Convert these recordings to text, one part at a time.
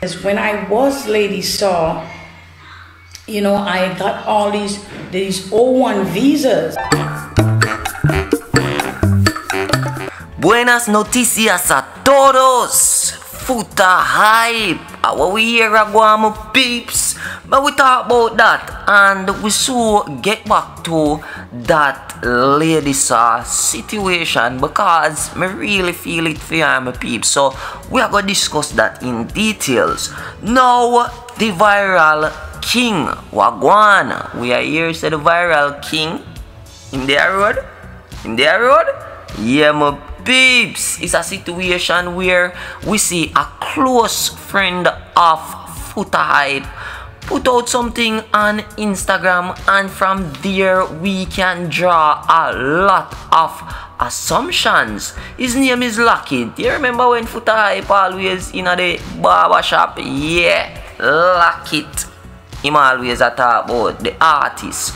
When I was Lady Star, you know, I got all these O1 visas. Buenas noticias a todos. Foota hype. What we hear my peeps. But we talk about that and we so get back to that Lady Saw situation because me really feel it for my peeps. So we are gonna discuss that in details. Now the viral king Wagwan. We are here to the viral king in their road. In their road? Yeah, my peeps. It's a situation where we see a close friend of Foota hype put out something on Instagram, and from there we can draw a lot of assumptions. His name is Lucky. Do you remember when Foota hype always in the barber shop? Yeah, Lucky. Him always a talk about the artist.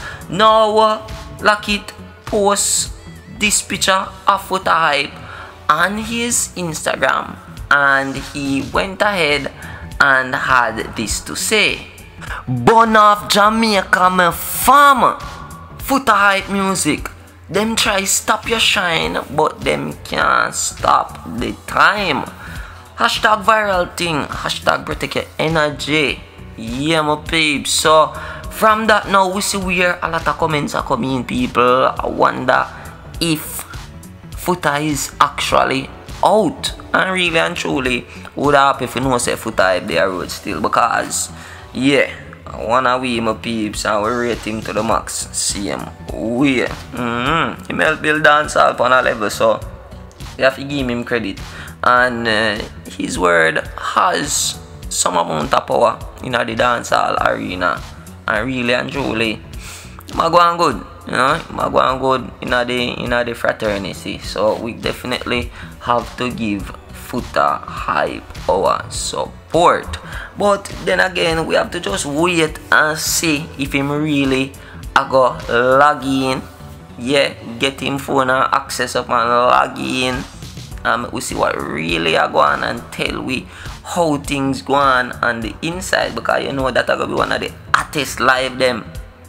Now Lucky posts this picture of Foota hype on his Instagram, and he went ahead and had this to say: "Born off Jamaica, my farmer. Foota hype music. Them try stop your shine, but them can't stop the time. Hashtag viral thing. Hashtag protect your energy." Yeah, my peeps. So from that now we see where a lot of comments are coming in. People I wonder if Foota is actually out, and really and truly would happen if you know say Foota hype there road still, because yeah, one of we my peeps and we rate him to the max. Same way. He may build dance up on a level, so you have to give him credit, and his word has some amount of power in the dancehall arena, and really and truly I'm going good. You know, I'm going good in the fraternity. So we definitely have to give Foota hype our support. But then again, we have to just wait and see if him really go log in. Yeah, get him phone and access up and log in. We see what really are going and tell we how things go on the inside, because you know that are gonna be one of the hottest live them.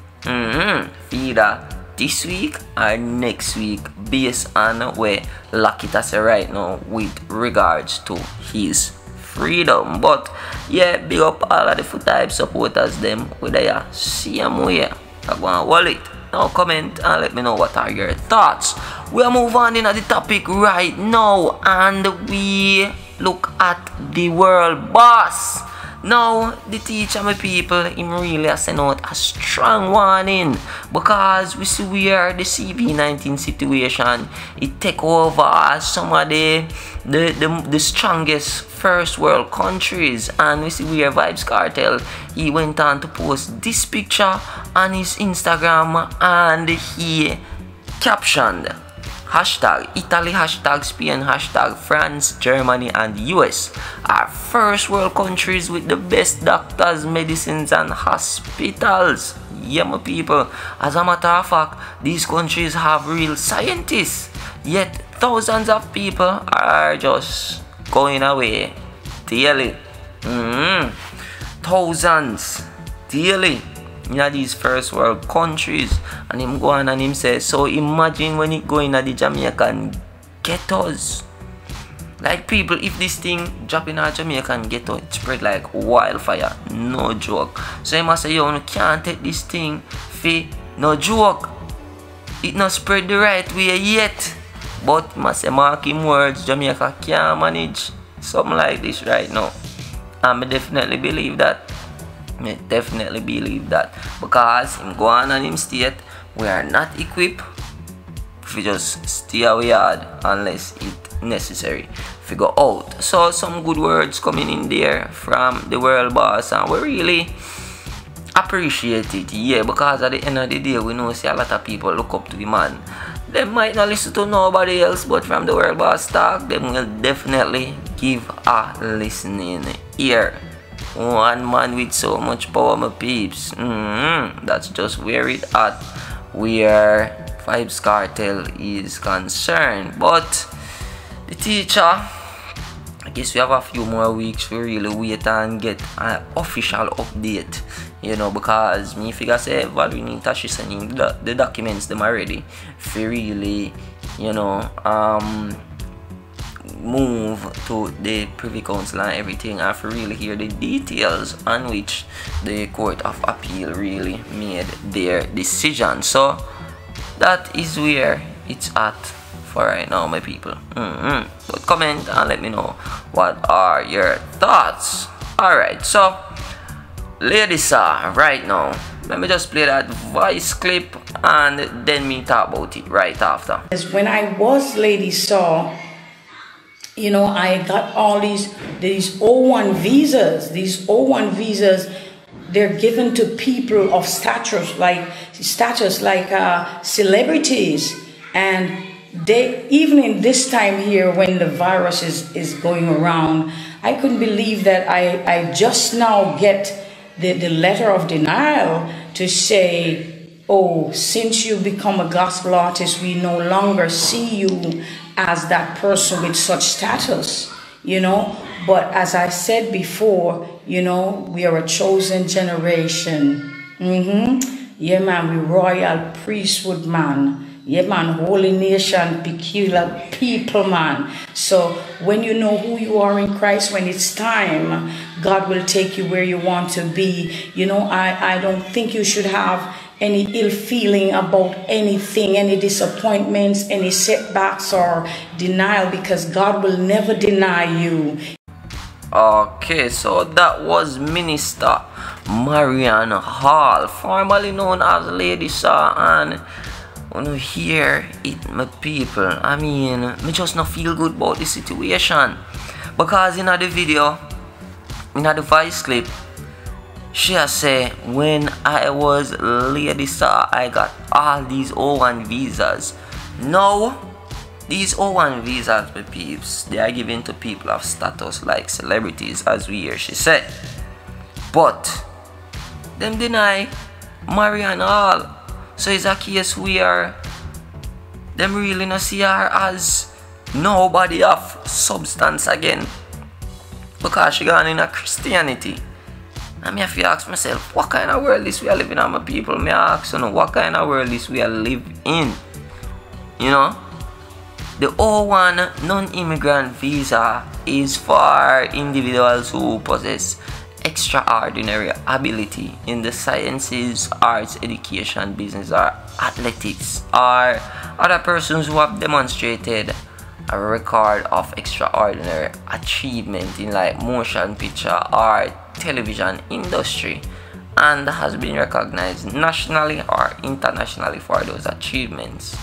Either this week or next week, based on where Lucky say right now with regards to his freedom. But yeah, big up all of the Foota hype supporters them with their same way. I go and wallet. Now comment and let me know what are your thoughts. We'll move on in the topic right now, and we look at the world boss. Now, the teacher, my people, him really has sent out a strong warning, because we see where the CV-19 situation it take over some of the strongest first world countries, and we see where Vybz Kartel he went on to post this picture on his Instagram, and he captioned hashtag Italy, hashtag Spain, hashtag France, Germany, and US are first world countries with the best doctors, medicines, and hospitals. Yeah, my people. As a matter of fact, these countries have real scientists, yet thousands of people are just going away daily. Thousands daily in these first world countries, and him go on and him say, so imagine when it go in the Jamaican ghettos. Like, people, if this thing drop in a Jamaican ghetto, it spread like wildfire, no joke. So he must say, yo, you can't take this thing for no joke. It not spread the right way yet, but must say, mark him words, Jamaica can't manage something like this right now. And I definitely believe that. I definitely believe that, because him go on and him state we are not equipped if we just stay away hard unless it necessary if we go out. So some good words coming in there from the world boss, and we really appreciate it. Yeah, because at the end of the day we know see a lot of people look up to the man. They might not listen to nobody else, but from the world boss talk, they will definitely give a listening ear. One man with so much power, my peeps. That's just where it at, where Vybz Kartel is concerned. But the teacher I guess we have a few more weeks to really wait and get an official update, you know, because me figure say Valerie need to send him the documents them already for really, you know, move to the Privy Council and everything, and for really hear the details on which the Court of Appeal really made their decision. So that is where it's at for right now, my people. But comment and let me know what are your thoughts. Alright, so ladies, right now let me just play that voice clip and then me talk about it right after. When I was Lady Saw, you know, I got all these O1 visas. These O1 visas, they're given to people of status like celebrities. And they, even in this time here when the virus is going around, I couldn't believe that I just now get the letter of denial to say, oh, since you become a gospel artist, we no longer see you as that person with such status, you know. But as I said before, you know, we are a chosen generation. Yeah, man, we royal priesthood, man. Yeah, man, holy nation, peculiar people, man. So when you know who you are in Christ, when it's time, God will take you where you want to be. You know, I don't think you should have any ill feeling about anything, any disappointments, any setbacks or denial, because God will never deny you. Okay, so that was Minister Marion Hall, formerly known as Lady Saw, and when you hear it, my people, I mean, me just not feel good about the situation, because in the video, in the voice clip, she has said, when I was Lady Saw, I got all these O1 visas. Now, these O1 visas, my peeps, they are given to people of status like celebrities, as we hear she said. But them deny Marion Hall. So it's a case where them really not see her as nobody of substance again, because she gone in a Christianity. And me have to ask myself, what kind of world is we are living in, my people? Me ask, you know, what kind of world is we are living in? You know, the O1 non-immigrant visa is for individuals who possess extraordinary ability in the sciences, arts, education, business, or athletics, or other persons who have demonstrated a record of extraordinary achievement in like motion picture or television industry, and has been recognized nationally or internationally for those achievements.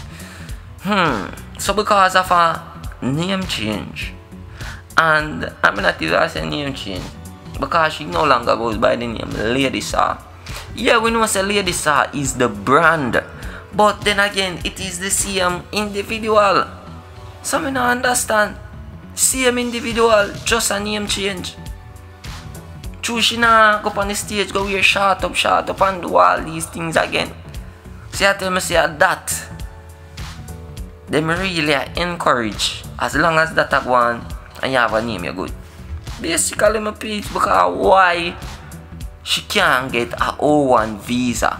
So because of a name change, and I'm not even say name change, because she no longer goes by the name Lady Saw. Yeah, we know say Lady Saw is the brand, but then again, it is the same individual. So I don't understand. Same individual, just a name change. True, she nah go on the stage, go wear short up and do all these things again. See, I tell me say that them really encourage, as long as that a go on and you have a name, you're good. Basically, my peeps, because why she can't get a O1 visa?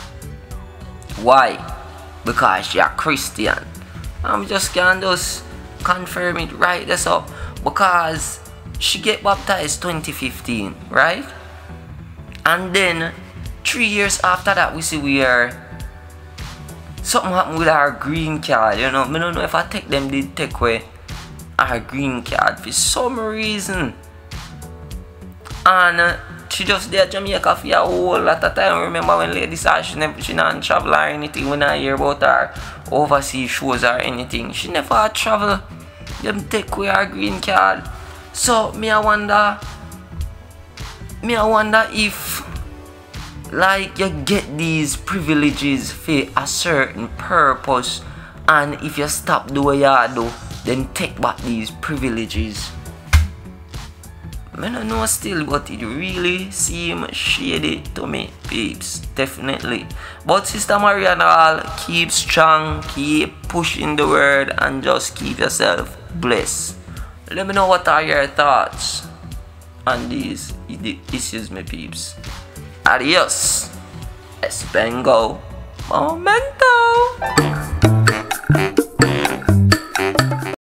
Why? Because she a Christian. I'm just can't just confirm it right this up, because she get baptized 2015, right? And then 3 years after that, we see where something happened with our green card. You know, I don't know if I take them did take away our green card for some reason. And she just there Jamaica for a whole lot of time. Remember when Lady Saw, she didn't travel or anything. When I hear about her overseas shows or anything, she never travel. Them take away her green card. So me I wonder if like you get these privileges for a certain purpose, and if you stop doing what you do, then take back these privileges. I don't know still, but it really seems shady to me, peeps. Definitely. But Sister Marion Hall, keep strong, keep pushing the word, and just keep yourself blessed. Let me know what are your thoughts on these issues, my peeps. Adios. Espengo. Momento.